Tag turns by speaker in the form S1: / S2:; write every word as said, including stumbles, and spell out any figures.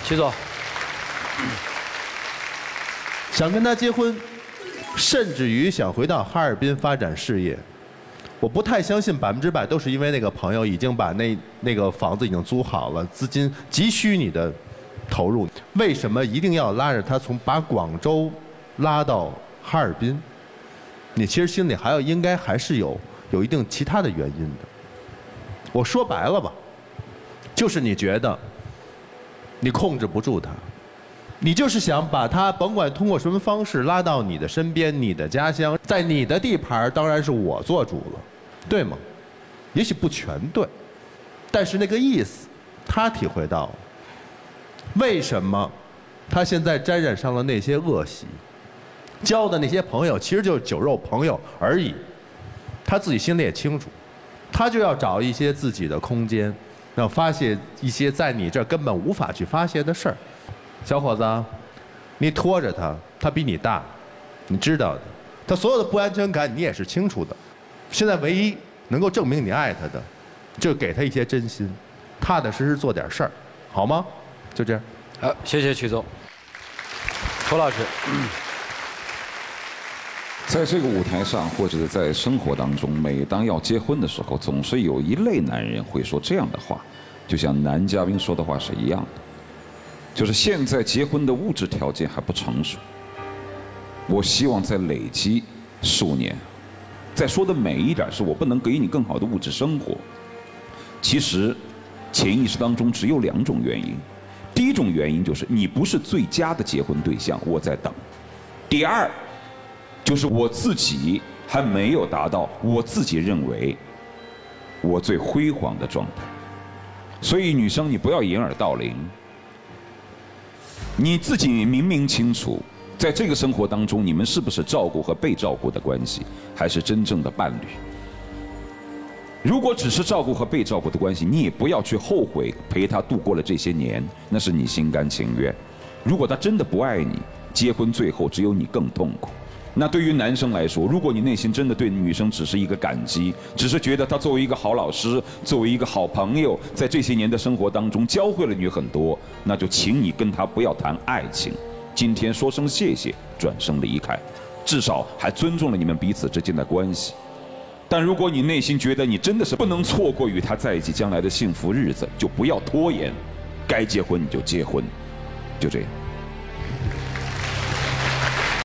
S1: 徐总，
S2: 想跟他结婚，甚至于想回到哈尔滨发展事业。我不太相信百分之百都是因为那个朋友已经把那那个房子已经租好了，资金急需你的投入。为什么一定要拉着他从把广州拉到哈尔滨？你其实心里还要应该还是有有一定其他的原因的。我说白了吧，就是你觉得你控制不住他，你就是想把他甭管通过什么方式拉到你的身边，你的家乡，在你的地盘，当然是我做主了，对吗？也许不全对，但是那个意思他体会到了。为什么他现在沾染上了那些恶习？交的那些朋友其实就是酒肉朋友而已，他自己心里也清楚，他就要找一些自己的空间，要发泄一些在你这儿根本无法去发泄的事儿。小伙子，你拖着他，他比你大，你知道的，他所有的不安全感你也是清楚的。现在唯一能够证明你爱他的，就给他一些真心，踏踏实实做点事儿，好吗？就这样。
S1: 好，谢谢曲总。涂老师。
S3: 在这个舞台上，或者在生活当中，每当要结婚的时候，总是有一类男人会说这样的话，就像男嘉宾说的话是一样的，就是现在结婚的物质条件还不成熟，我希望再累积数年。再说的美一点，是我不能给你更好的物质生活。其实，潜意识当中只有两种原因，第一种原因就是你不是最佳的结婚对象，我在等；第二。就是我自己还没有达到我自己认为我最辉煌的状态，所以女生你不要掩耳盗铃，你自己明明清楚，在这个生活当中，你们是不是照顾和被照顾的关系，还是真正的伴侣？如果只是照顾和被照顾的关系，你也不要去后悔陪他度过了这些年，那是你心甘情愿。如果他真的不爱你，结婚最后只有你更痛苦。那对于男生来说，如果你内心真的对女生只是一个感激，只是觉得她作为一个好老师，作为一个好朋友，在这些年的生活当中教会了你很多，那就请你跟她不要谈爱情，今天说声谢谢，转身离开，至少还尊重了你们彼此之间的关系。但如果你内心觉得你真的是不能错过与他在一起将来的幸福日子，就不要拖延，该结婚你就结婚，就这样。